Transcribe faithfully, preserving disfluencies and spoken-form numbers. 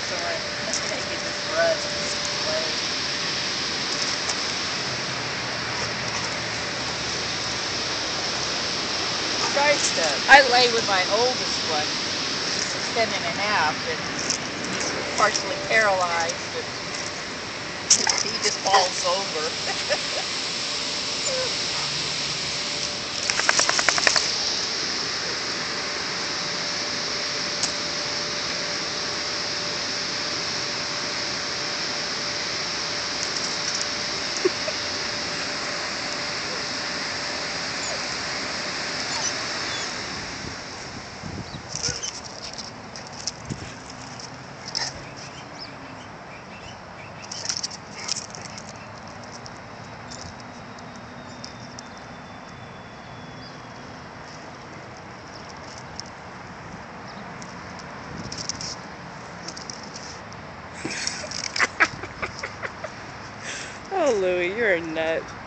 storing, taking this rust, this clay. Tries to, I lay with my oldest one, he's ten and a half, and he's partially paralyzed, and he just falls over. Oh, Louie, you're a nut.